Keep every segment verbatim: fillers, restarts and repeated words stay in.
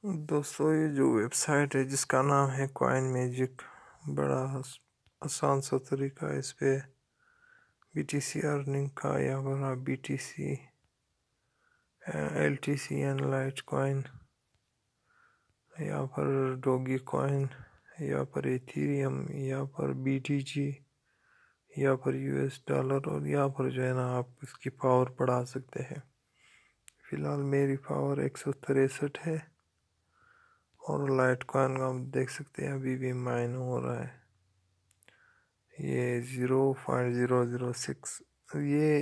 دوستو یہ جو ویب سائٹ ہے جس کا نام ہے کوائن میجک، بڑا آسان سا طریقہ ہے اس پہ بی ٹی سی ارننگ کا، یا پھر آپ B T C, L T C این لائٹ کوائن، یا پھر ڈوگی کوائن، یا پھر ایتھیریم، یا پھر بی ٹی جی، یا پھر یو ایس ڈالر، اور یا پھر جو ہے نا آپ اس کی پاور بڑھا سکتے ہیں۔ فی الحال میری پاور ایک سو تریسٹھ ہے، اور لائٹ کوائن آپ دیکھ سکتے ہیں ابھی بھی مائن ہو رہا ہے۔ یہ zero point zero zero six, یہ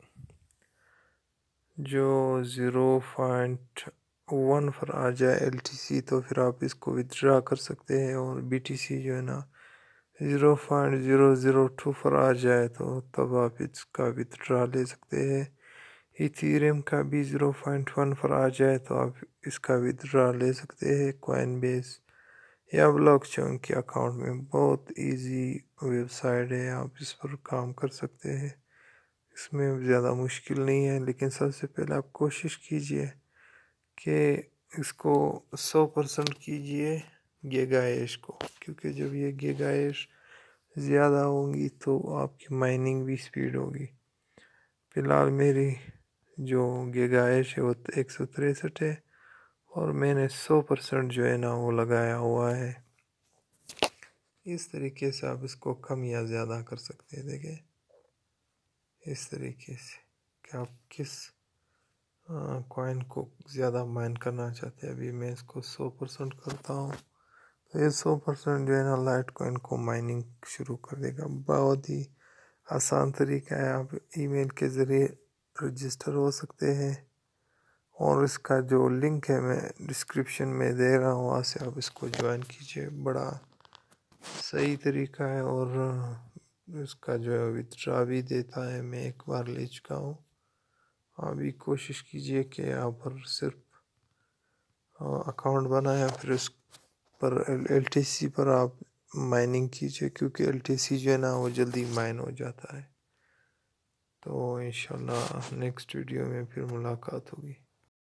جو زیرو پوائنٹ ون پر آ جائے ایل ٹی سی تو پھر آپ اس کو ودرا کر سکتے ہیں، اور بی ٹی سی جو ہے نا zero point zero zero two پر آ جائے تو تب آپ اس کا ودرا لے سکتے ہیں۔ ایتھیریم کا بھی زیرو پوائنٹ ون پر آ جائے تو آپ اس کا ودرا لے سکتے ہیں کوائن بیس یا بلاک چین کے اکاؤنٹ میں۔ بہت ایزی ویب سائٹ ہے، آپ اس پر کام کر سکتے ہیں، اس میں زیادہ مشکل نہیں ہے۔ لیکن سب سے پہلے آپ کوشش کیجئے کہ اس کو سو پرسنٹ کیجئے گیگایش کو، کیونکہ جب یہ گیگایش زیادہ ہوں گی تو آپ کی مائننگ بھی سپیڈ ہوگی۔ فی الحال میری جو گیگایش ہے وہ ایک سو تریسٹھ ہے، اور میں نے سو پرسنٹ جو ہے نا وہ لگایا ہوا ہے۔ اس طریقے سے آپ اس کو کم یا زیادہ کر سکتے ہیں۔ دیکھیں اس طریقے سے کہ آپ کس کوائن کو زیادہ مائن کرنا چاہتے ہیں۔ ابھی میں اس کو سو پرسنٹ کرتا ہوں تو یہ سو پرسنٹ جو ہے نا لائٹ کوائن کو مائننگ شروع کر دے گا۔ بہت ہی آسان طریقہ ہے، آپ ای میل کے ذریعے رجسٹر ہو سکتے ہیں، اور اس کا جو لنک ہے میں ڈسکرپشن میں دے رہا ہوں، وہاں سے آپ اس کو جوائن کیجئے۔ بڑا صحیح طریقہ ہے، اور اس کا جو ہے ودرا بھی دیتا ہے، میں ایک بار لے چکا ہوں۔ آپ بھی کوشش کیجئے کہ یہاں پر صرف اکاؤنٹ بنایا، پھر اس پر ایل ٹی سی پر آپ مائننگ کیجئے، کیونکہ ایل ٹی سی جو ہے نا وہ جلدی مائن ہو جاتا ہے۔ تو انشاءاللہ نیکسٹ ویڈیو میں پھر ملاقات ہوگی۔